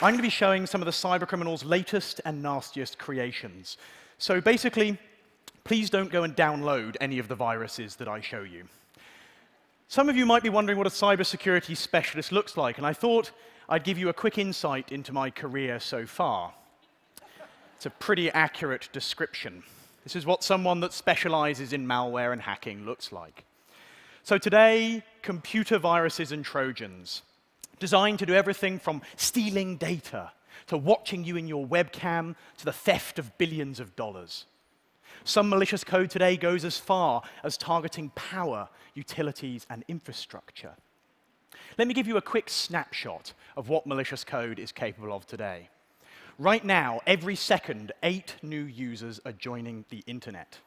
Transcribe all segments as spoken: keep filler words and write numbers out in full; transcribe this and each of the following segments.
I'm going to be showing some of the cybercriminals' latest and nastiest creations. So basically, please don't go and download any of the viruses that I show you. Some of you might be wondering what a cybersecurity specialist looks like, and I thought I'd give you a quick insight into my career so far. It's a pretty accurate description. This is what someone that specializes in malware and hacking looks like. So today, computer viruses and Trojans, designed to do everything from stealing data, to watching you in your webcam, to the theft of billions of dollars. Some malicious code today goes as far as targeting power, utilities, and infrastructure. Let me give you a quick snapshot of what malicious code is capable of today. Right now, every second, eight new users are joining the internet.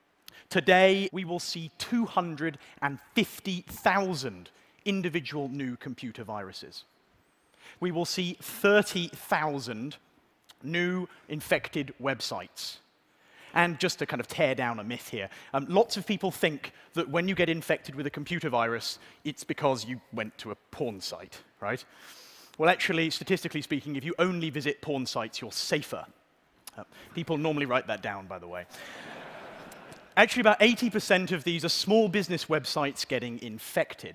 Today, we will see two hundred fifty thousand individual new computer viruses. We will see thirty thousand new infected websites. And just to kind of tear down a myth here, um, lots of people think that when you get infected with a computer virus, it's because you went to a porn site, right? Well, actually, statistically speaking, if you only visit porn sites, you're safer. Uh, people normally write that down, by the way. Actually, about eighty percent of these are small business websites getting infected.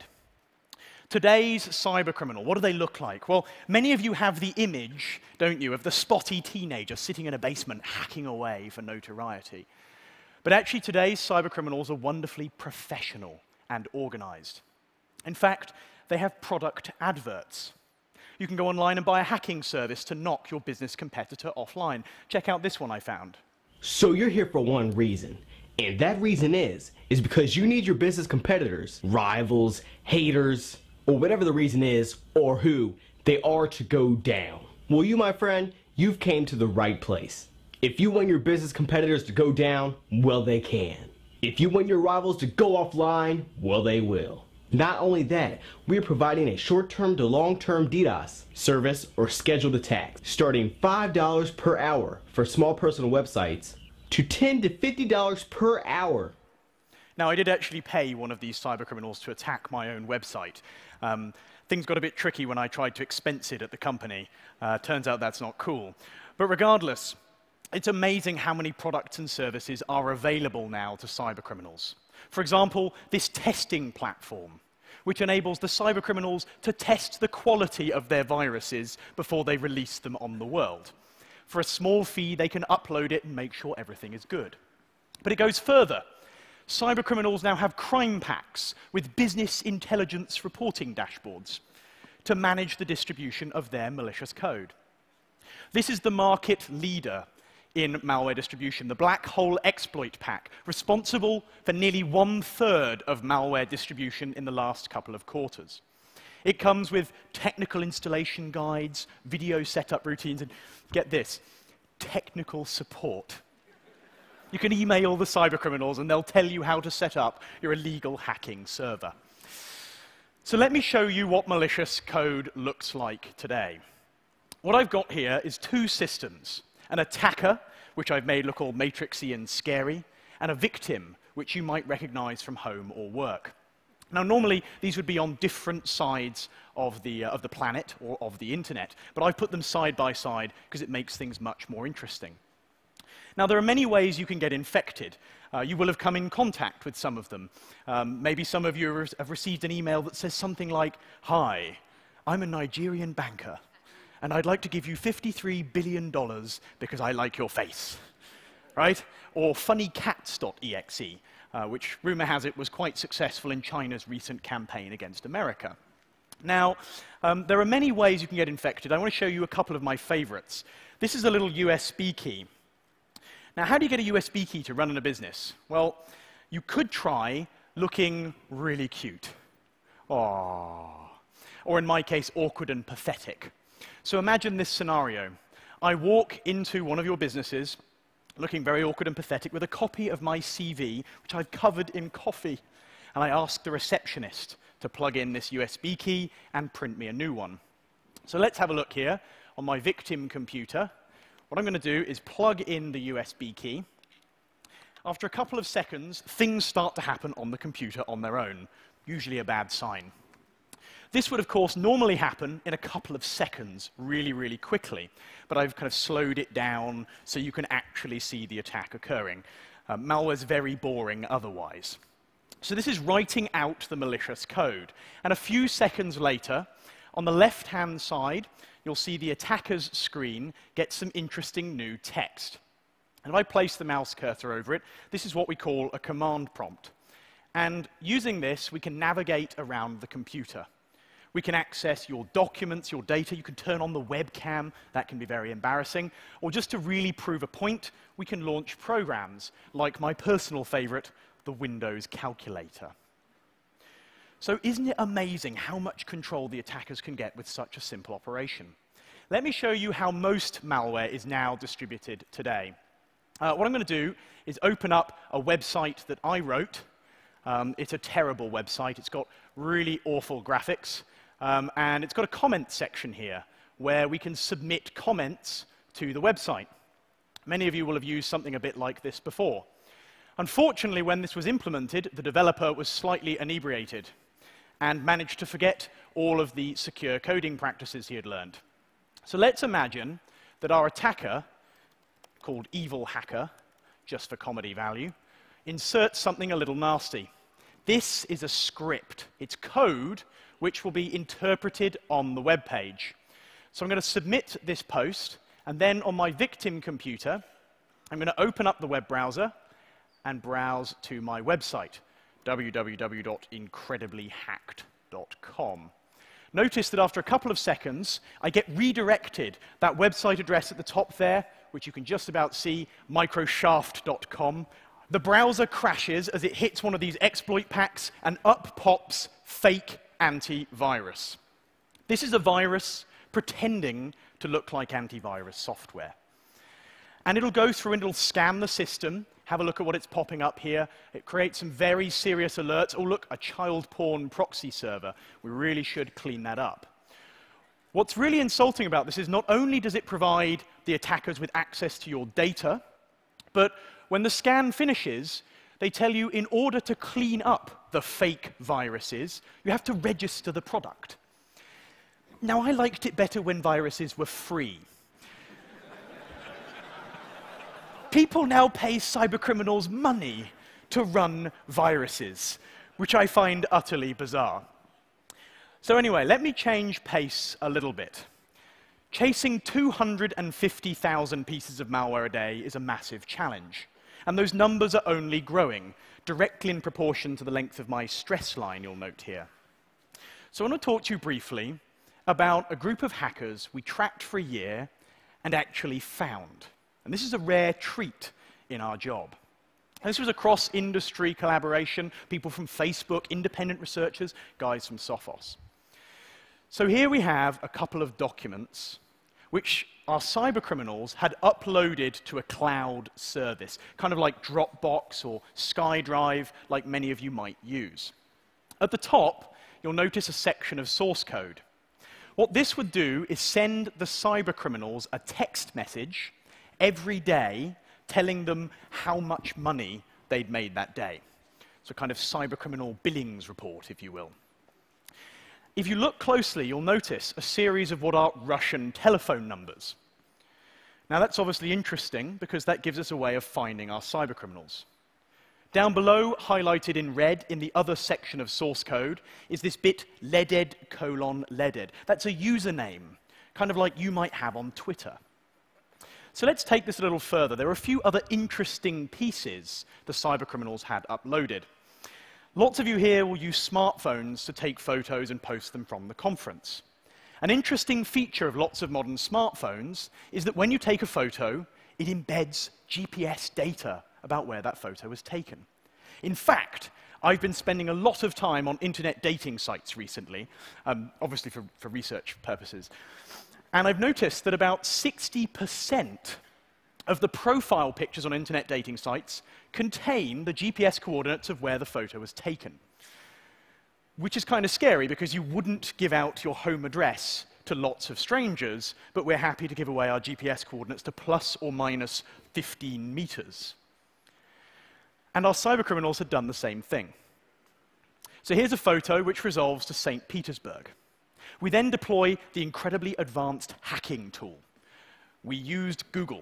Today's cybercriminal, what do they look like? Well, many of you have the image, don't you, of the spotty teenager sitting in a basement hacking away for notoriety. But actually, today's cybercriminals are wonderfully professional and organized. In fact, they have product adverts. You can go online and buy a hacking service to knock your business competitor offline. Check out this one I found. So you're here for one reason. And that reason is, is because you need your business competitors, rivals, haters, or whatever the reason is, or who they are to go down. Well, you, my friend, you've came to the right place. If you want your business competitors to go down, well, they can. If you want your rivals to go offline, well, they will. Not only that, we are providing a short-term to long-term DDoS service or scheduled attack, starting five dollars per hour for small personal websites to ten to fifty dollars per hour. Now, I did actually pay one of these cybercriminals to attack my own website. Um, things got a bit tricky when I tried to expense it at the company. Uh, turns out that's not cool. But regardless, it's amazing how many products and services are available now to cybercriminals. For example, this testing platform, which enables the cybercriminals to test the quality of their viruses before they release them on the world. For a small fee, they can upload it and make sure everything is good. But it goes further. Cybercriminals now have crime packs with business intelligence reporting dashboards to manage the distribution of their malicious code. This is the market leader in malware distribution, the Black Hole Exploit Pack, responsible for nearly one-third of malware distribution in the last couple of quarters. It comes with technical installation guides, video setup routines, and get this, technical support. You can email the cybercriminals and they'll tell you how to set up your illegal hacking server. So let me show you what malicious code looks like today. What I've got here is two systems, an attacker, which I've made look all matrixy and scary, and a victim, which you might recognize from home or work. Now, normally, these would be on different sides of the, uh, of the planet or of the internet, but I've put them side by side because it makes things much more interesting. Now, there are many ways you can get infected. Uh, you will have come in contact with some of them. Um, maybe some of you have received an email that says something like, "Hi, I'm a Nigerian banker, and I'd like to give you fifty-three billion dollars because I like your face," right? Or funny cats dot E X E, uh, which, rumor has it, was quite successful in China's recent campaign against America. Now, um, there are many ways you can get infected. I want to show you a couple of my favorites. This is a little U S B key. Now, how do you get a U S B key to run in a business? Well, you could try looking really cute. Aww. Or in my case, awkward and pathetic. So imagine this scenario. I walk into one of your businesses, looking very awkward and pathetic, with a copy of my C V, which I've covered in coffee. And I ask the receptionist to plug in this U S B key and print me a new one. So let's have a look here on my victim computer. What I'm going to do is plug in the U S B key. After a couple of seconds, things start to happen on the computer on their own, usually a bad sign. This would, of course, normally happen in a couple of seconds, really, really quickly. But I've kind of slowed it down so you can actually see the attack occurring. Uh, malware's very boring otherwise. So this is writing out the malicious code. And a few seconds later, on the left-hand side, you'll see the attacker's screen get some interesting new text. And if I place the mouse cursor over it, this is what we call a command prompt. And using this, we can navigate around the computer. We can access your documents, your data. You can turn on the webcam. That can be very embarrassing. Or just to really prove a point, we can launch programs, like my personal favorite, the Windows calculator. So isn't it amazing how much control the attackers can get with such a simple operation? Let me show you how most malware is now distributed today. Uh, what I'm going to do is open up a website that I wrote. Um, it's a terrible website. It's got really awful graphics. Um, and it's got a comment section here where we can submit comments to the website. Many of you will have used something a bit like this before. Unfortunately, when this was implemented, the developer was slightly inebriated and managed to forget all of the secure coding practices he had learned. So let's imagine that our attacker, called Evil Hacker, just for comedy value, inserts something a little nasty. This is a script. It's code which will be interpreted on the web page. So I'm going to submit this post, and then on my victim computer, I'm going to open up the web browser and browse to my website, w w w dot incredibly hacked dot com. Notice that after a couple of seconds, I get redirected. That website address at the top there, which you can just about see, microshaft dot com. The browser crashes as it hits one of these exploit packs, and up pops fake antivirus. This is a virus pretending to look like antivirus software. And it'll go through and it'll scan the system. Have a look at what it's popping up here. It creates some very serious alerts. Oh, look, a child porn proxy server. We really should clean that up. What's really insulting about this is not only does it provide the attackers with access to your data, but when the scan finishes, they tell you in order to clean up the fake viruses, you have to register the product. Now, I liked it better when viruses were free. People now pay cybercriminals money to run viruses, which I find utterly bizarre. So anyway, let me change pace a little bit. Chasing two hundred fifty thousand pieces of malware a day is a massive challenge. And those numbers are only growing, directly in proportion to the length of my stress line, you'll note here. So I want to talk to you briefly about a group of hackers we tracked for a year and actually found. And this is a rare treat in our job. This was a cross-industry collaboration, people from Facebook, independent researchers, guys from Sophos. So here we have a couple of documents which our cybercriminals had uploaded to a cloud service, kind of like Dropbox or SkyDrive, like many of you might use. At the top, you'll notice a section of source code. What this would do is send the cybercriminals a text message every day telling them how much money they'd made that day. It's a kind of cybercriminal billings report, if you will. If you look closely, you'll notice a series of what are Russian telephone numbers. Now, that's obviously interesting because that gives us a way of finding our cybercriminals. Down below, highlighted in red in the other section of source code, is this bit leaded colon leaded. That's a username, kind of like you might have on Twitter. So let's take this a little further. There are a few other interesting pieces the cybercriminals had uploaded. Lots of you here will use smartphones to take photos and post them from the conference. An interesting feature of lots of modern smartphones is that when you take a photo, it embeds G P S data about where that photo was taken. In fact, I've been spending a lot of time on internet dating sites recently, um, obviously for, for research purposes. And I've noticed that about sixty percent of the profile pictures on internet dating sites contain the G P S coordinates of where the photo was taken. Which is kind of scary because you wouldn't give out your home address to lots of strangers, but we're happy to give away our G P S coordinates to plus or minus fifteen meters. And our cybercriminals had done the same thing. So here's a photo which resolves to Saint Petersburg. We then deploy the incredibly advanced hacking tool. We used Google.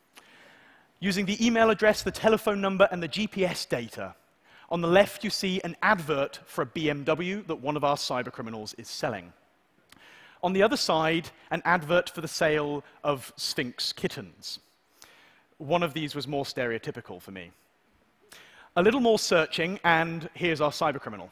Using the email address, the telephone number, and the G P S data, on the left you see an advert for a B M W that one of our cybercriminals is selling. On the other side, an advert for the sale of Sphinx kittens. One of these was more stereotypical for me. A little more searching, and here's our cybercriminal.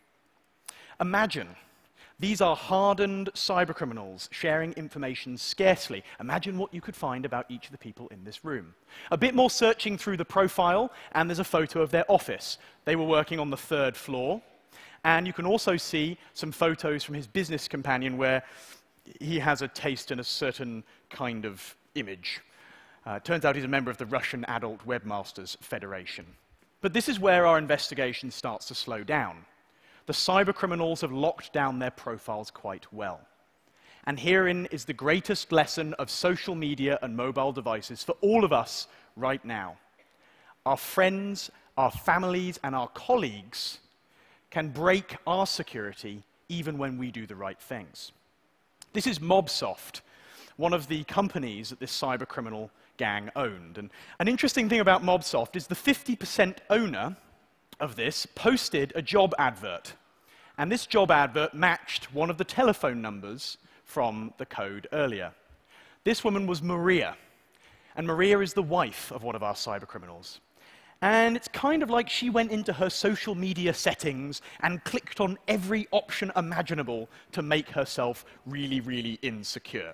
Imagine, these are hardened cybercriminals sharing information scarcely. Imagine what you could find about each of the people in this room. A bit more searching through the profile, and there's a photo of their office. They were working on the third floor. And you can also see some photos from his business companion where he has a taste in a certain kind of image. Uh, turns out he's a member of the Russian Adult Webmasters Federation. But this is where our investigation starts to slow down. The cybercriminals have locked down their profiles quite well. And herein is the greatest lesson of social media and mobile devices for all of us right now. Our friends, our families, and our colleagues can break our security even when we do the right things. This is Mobsoft, one of the companies that this cybercriminal gang owned. And an interesting thing about Mobsoft is the fifty percent owner of this posted a job advert. And this job advert matched one of the telephone numbers from the code earlier. This woman was Maria, and Maria is the wife of one of our cybercriminals. And it's kind of like she went into her social media settings and clicked on every option imaginable to make herself really, really insecure.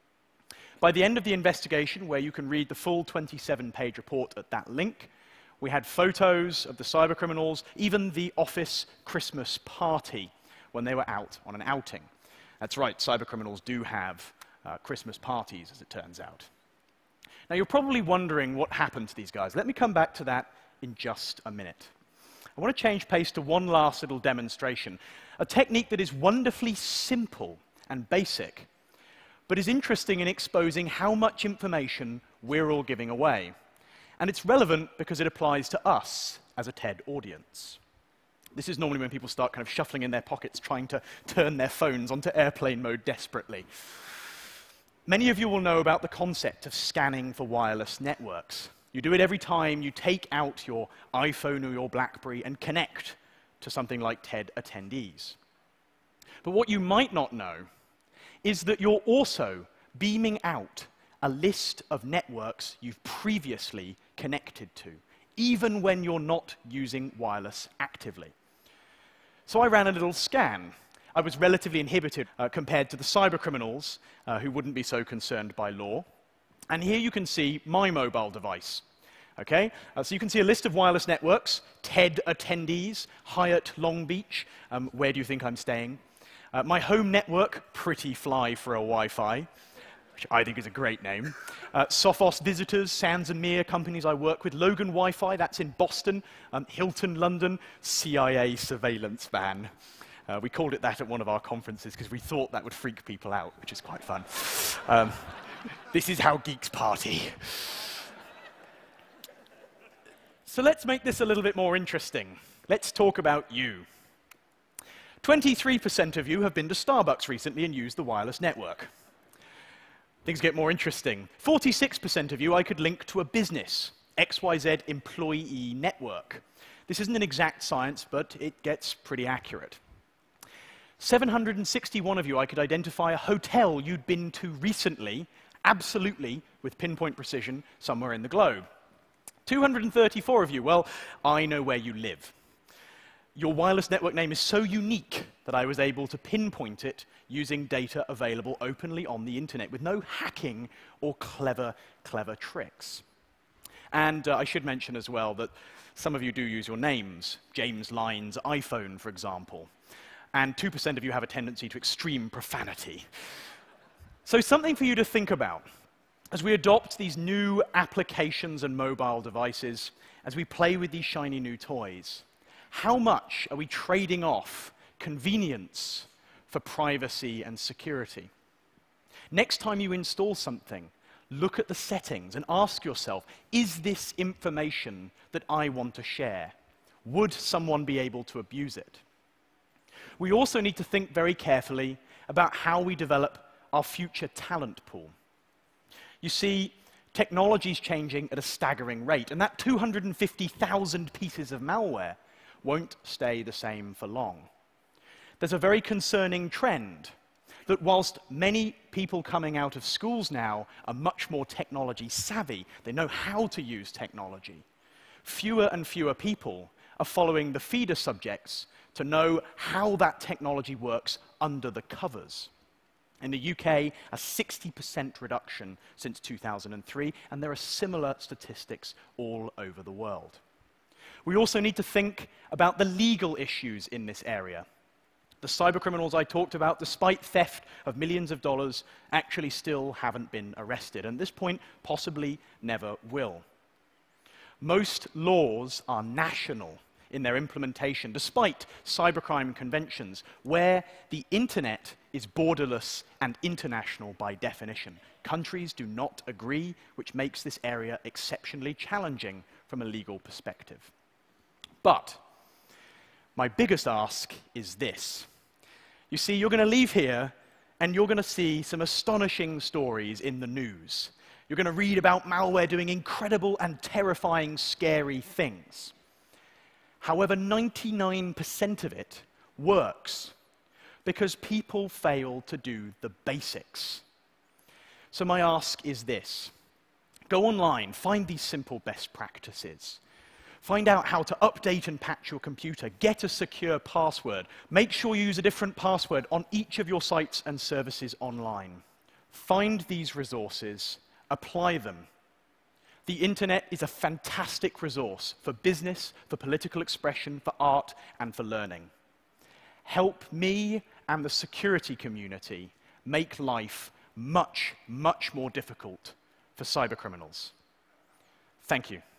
By the end of the investigation, where you can read the full twenty-seven page report at that link, we had photos of the cybercriminals, even the office Christmas party when they were out on an outing. That's right, cybercriminals do have uh, Christmas parties, as it turns out. Now, you're probably wondering what happened to these guys. Let me come back to that in just a minute. I want to change pace to one last little demonstration, a technique that is wonderfully simple and basic, but is interesting in exposing how much information we're all giving away. And it's relevant because it applies to us as a TED audience. This is normally when people start kind of shuffling in their pockets, trying to turn their phones onto airplane mode desperately. Many of you will know about the concept of scanning for wireless networks. You do it every time you take out your iPhone or your BlackBerry and connect to something like TED attendees. But what you might not know is that you're also beaming out a list of networks you've previously connected to, even when you're not using wireless actively. So I ran a little scan. I was relatively inhibited uh, compared to the cybercriminals, uh, who wouldn't be so concerned by law. And here you can see my mobile device. Okay? Uh, so you can see a list of wireless networks, TED attendees, Hyatt Long Beach, um, where do you think I'm staying? Uh, my home network, pretty fly for a Wi-Fi, which I think is a great name. Uh, Sophos Visitors, Sands and Mere, companies I work with. Logan Wi-Fi, that's in Boston. Um, Hilton London, C I A surveillance van. Uh, we called it that at one of our conferences because we thought that would freak people out, which is quite fun. Um, this is how geeks party. So let's make this a little bit more interesting. Let's talk about you. twenty-three percent of you have been to Starbucks recently and used the wireless network. Things get more interesting. forty-six percent of you I could link to a business, X Y Z employee network. This isn't an exact science, but it gets pretty accurate. seven hundred sixty-one of you I could identify a hotel you'd been to recently, absolutely, with pinpoint precision, somewhere in the globe. two hundred thirty-four of you, well, I know where you live. Your wireless network name is so unique that I was able to pinpoint it using data available openly on the internet with no hacking or clever, clever tricks. And uh, I should mention as well that some of you do use your names, James Lyne's iPhone, for example. And two percent of you have a tendency to extreme profanity. So something for you to think about as we adopt these new applications and mobile devices, as we play with these shiny new toys. How much are we trading off convenience for privacy and security? Next time you install something, look at the settings and ask yourself, is this information that I want to share? Would someone be able to abuse it? We also need to think very carefully about how we develop our future talent pool. You see, technology is changing at a staggering rate, and that two hundred fifty thousand pieces of malware won't stay the same for long. There's a very concerning trend that whilst many people coming out of schools now are much more technology savvy, they know how to use technology, fewer and fewer people are following the feeder subjects to know how that technology works under the covers. In the U K, a sixty percent reduction since two thousand three, and there are similar statistics all over the world. We also need to think about the legal issues in this area. The cybercriminals I talked about, despite theft of millions of dollars, actually still haven't been arrested, and at this point, possibly never will. Most laws are national in their implementation, despite cybercrime conventions, where the internet is borderless and international by definition. Countries do not agree, which makes this area exceptionally challenging from a legal perspective. But my biggest ask is this. You see, you're going to leave here and you're going to see some astonishing stories in the news. You're going to read about malware doing incredible and terrifying, scary things. However, ninety-nine percent of it works because people fail to do the basics. So my ask is this. Go online, find these simple best practices. Find out how to update and patch your computer. Get a secure password. Make sure you use a different password on each of your sites and services online. Find these resources, apply them. The internet is a fantastic resource for business, for political expression, for art, and for learning. Help me and the security community make life much, much more difficult for cybercriminals. Thank you.